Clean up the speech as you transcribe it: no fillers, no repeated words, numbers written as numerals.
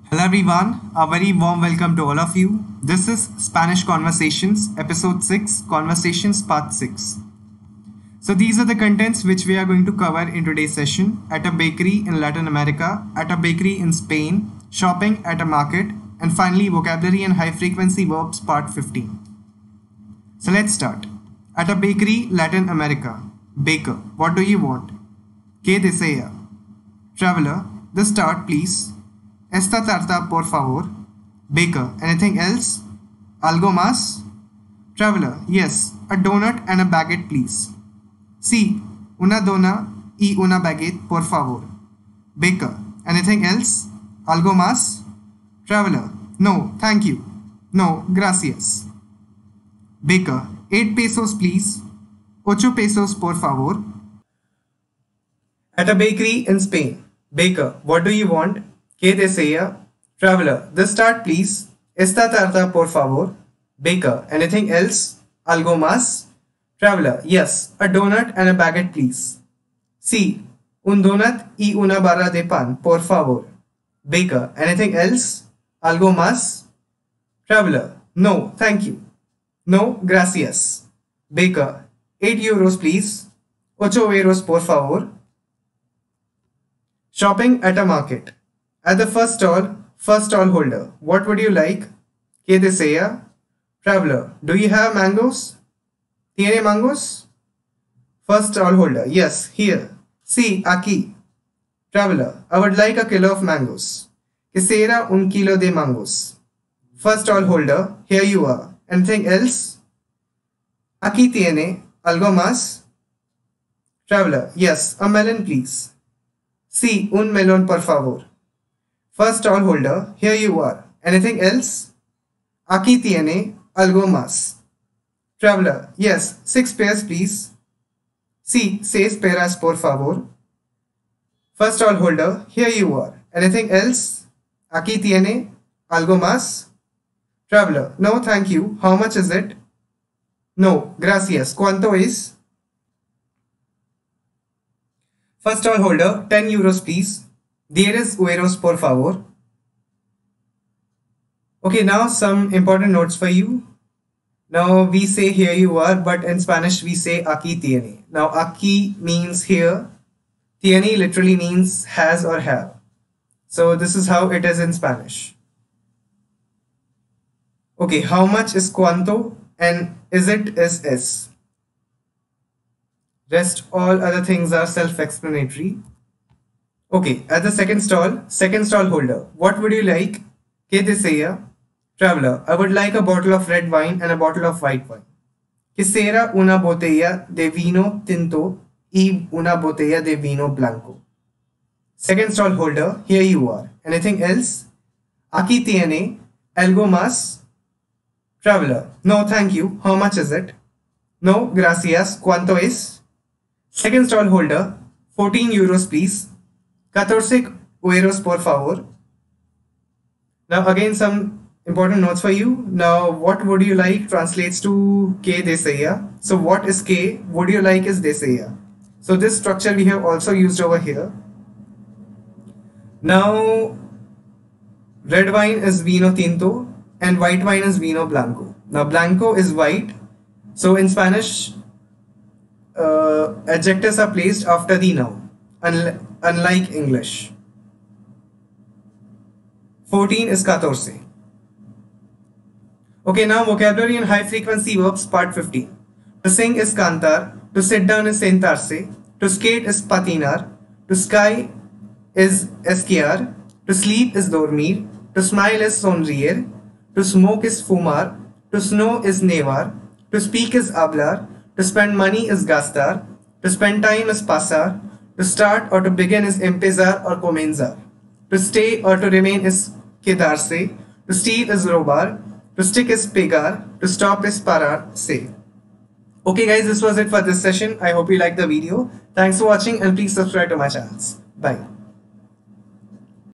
Hello everyone, a very warm welcome to all of you. This is Spanish Conversations, episode 6, Conversations part 6. So these are the contents which we are going to cover in today's session: at a bakery in Latin America, at a bakery in Spain, shopping at a market, and finally vocabulary and high frequency verbs part 15. So let's start. At a bakery, Latin America. Baker, what do you want? ¿Qué desea? Traveler, the start please. Esta tarta por favor. Baker, anything else? Algo más? Traveler, yes, a donut and a baguette please. Sí, una dona y una baguette por favor. Baker, anything else? Algo más? Traveler, no, thank you. No, gracias. Baker, 8 pesos please. 8 pesos por favor. At a bakery in Spain. Baker, what do you want? ¿Qué desea? Traveler, the start please. Esta tarta por favor. Baker, anything else? Algo más? Traveler, yes, a donut and a baguette please. Sí, un donut y una barra de pan por favor. Baker, anything else? Algo más? Traveler, no, thank you. No, gracias. Baker, 8 euros please. 8 euros por favor. Shopping at a market. At the first stall holder, what would you like? ¿Qué desea? Traveler, do you have mangoes? ¿Tiene mangos? First stall holder, yes, here. Sí, aquí. Traveler, I would like a kilo of mangoes. Quisiera un kilo de mangos. First stall holder, here you are. Anything else? Aquí tiene. ¿Algo más? Traveler, yes, a melon please. Sí, un melón por favor. First stall holder, here you are. Anything else? Aquí tiene. Algo más. Traveler, yes, 6 pears please. Sí, 6 peras por favor. First stall holder, here you are. Anything else? Aquí tiene. Algo más. Traveler, no thank you. How much is it? No, gracias. ¿Cuánto es? First stall holder, 10 euros please. 10 euros por favor. Okay, now some important notes for you. Now we say here you are, but in Spanish we say aquí tiene. Now aquí means here. Tiene literally means has or have. So this is how it is in Spanish. Okay, how much is cuánto and is it is es. Rest all other things are self-explanatory. Okay, at the second stall holder, what would you like? ¿Qué desea? Traveler, I would like a bottle of red wine and a bottle of white wine. Quisiera una botella de vino tinto y una botella de vino blanco. Second stall holder, here you are. Anything else? Aquí tiene. ¿Algo más? Traveler, no thank you. How much is it? No, gracias. ¿Cuánto es? Second stall holder, 14 euros please. 14 euros por favor. Now again some important notes for you. Now what would you like translates to ¿qué desea? So what is ¿qué? Would you like is desea. So this structure we have also used over here. Now red wine is vino tinto and white wine is vino blanco. Now blanco is white. So in Spanish adjectives are placed after the noun, unlike English. 14 is 14. Okay, now vocabulary and high frequency verbs part 15. To sing is cantar, to sit down is sentarse, to skate is patinar, to sky is esquiar, to sleep is dormir, to smile is sonreír, to smoke is fumar, to snow is nevar, to speak is hablar, to spend money is gastar, to spend time is pasar, to start or to begin is empezar or comenzar, to stay or to remain is quedarse, to steal is robar, to stick is pegar, to stop is parar se. Okay guys, this was it for this session. I hope you liked the video. Thanks for watching and please subscribe to my channels. Bye.